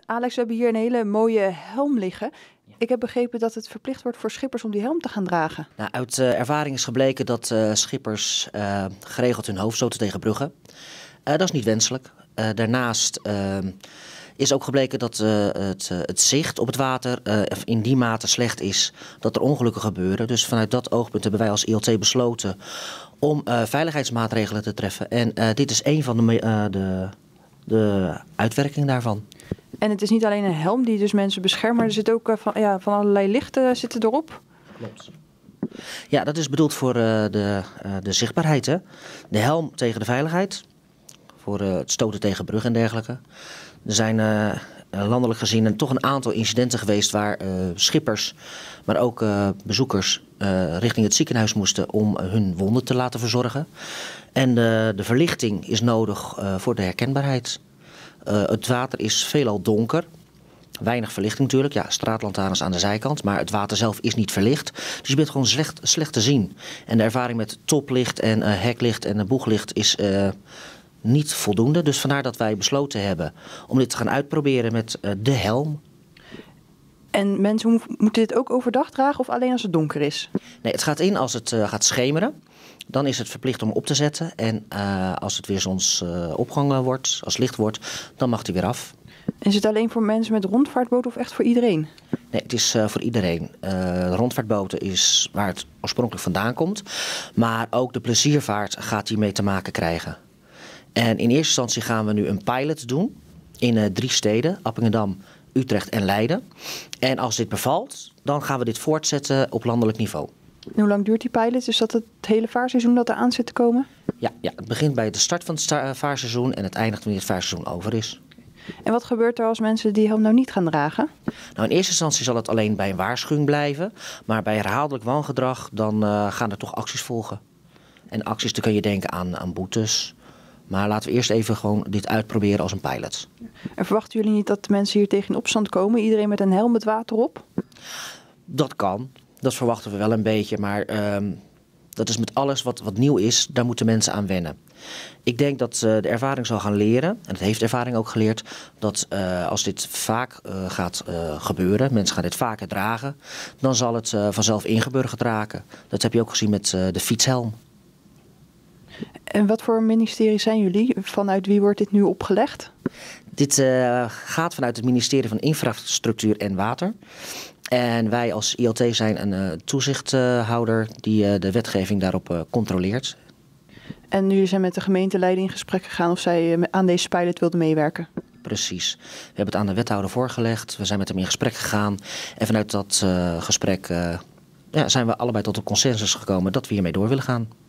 Alex, we hebben hier een hele mooie helm liggen. Ik heb begrepen dat het verplicht wordt voor schippers om die helm te gaan dragen. Nou, uit ervaring is gebleken dat schippers geregeld hun hoofd stoten tegen bruggen. Dat is niet wenselijk. Daarnaast is ook gebleken dat het zicht op het water in die mate slecht is dat er ongelukken gebeuren. Dus vanuit dat oogpunt hebben wij als ILT besloten om veiligheidsmaatregelen te treffen. En dit is een van de uitwerkingen daarvan. En het is niet alleen een helm die dus mensen beschermt, maar er zit ook van allerlei lichten zitten erop. Klopt. Ja, dat is bedoeld voor de zichtbaarheid. Hè? De helm tegen de veiligheid, voor het stoten tegen bruggen en dergelijke. Er zijn landelijk gezien toch een aantal incidenten geweest waar schippers, maar ook bezoekers richting het ziekenhuis moesten om hun wonden te laten verzorgen. En de verlichting is nodig voor de herkenbaarheid. Het water is veelal donker. Weinig verlichting natuurlijk. Ja, straatlantaarns aan de zijkant. Maar het water zelf is niet verlicht. Dus je bent gewoon slecht te zien. En de ervaring met toplicht en heklicht en boeglicht is niet voldoende. Dus vandaar dat wij besloten hebben om dit te gaan uitproberen met de helm. En mensen moeten dit ook overdag dragen of alleen als het donker is? Nee, het gaat in als het gaat schemeren. Dan is het verplicht om op te zetten. En als het weer zonsopgang wordt, als het licht wordt, dan mag die weer af. Is het alleen voor mensen met rondvaartboten of echt voor iedereen? Nee, het is voor iedereen. Rondvaartboten is waar het oorspronkelijk vandaan komt. Maar ook de pleziervaart gaat hiermee te maken krijgen. En in eerste instantie gaan we nu een pilot doen in 3 steden. Appingedam, Utrecht en Leiden. En als dit bevalt, dan gaan we dit voortzetten op landelijk niveau. En hoe lang duurt die pilot? Is dat het hele vaarseizoen dat er aan zit te komen? Ja, het begint bij de start van het vaarseizoen en het eindigt wanneer het vaarseizoen over is. En wat gebeurt er als mensen die helm nou niet gaan dragen? Nou, in eerste instantie zal het alleen bij een waarschuwing blijven. Maar bij herhaaldelijk wangedrag dan gaan er toch acties volgen. En acties, dan kun je denken aan boetes. Maar laten we eerst even gewoon dit uitproberen als een pilot. En verwachten jullie niet dat de mensen hier tegen in opstand komen? Iedereen met een helm met water op? Dat kan. Dat verwachten we wel een beetje. Maar dat is met alles wat nieuw is, daar moeten mensen aan wennen. Ik denk dat de ervaring zal gaan leren, en het heeft ervaring ook geleerd, dat als dit vaak gaat gebeuren, mensen gaan dit vaker dragen, dan zal het vanzelf ingeburgerd raken. Dat heb je ook gezien met de fietshelm. En wat voor ministerie zijn jullie? Vanuit wie wordt dit nu opgelegd? Dit gaat vanuit het ministerie van Infrastructuur en Water. En wij als ILT zijn een toezichthouder die de wetgeving daarop controleert. En jullie zijn met de gemeenteleiding in gesprek gegaan of zij aan deze pilot wilden meewerken? Precies. We hebben het aan de wethouder voorgelegd. We zijn met hem in gesprek gegaan. En vanuit dat gesprek zijn we allebei tot een consensus gekomen dat we hiermee door willen gaan.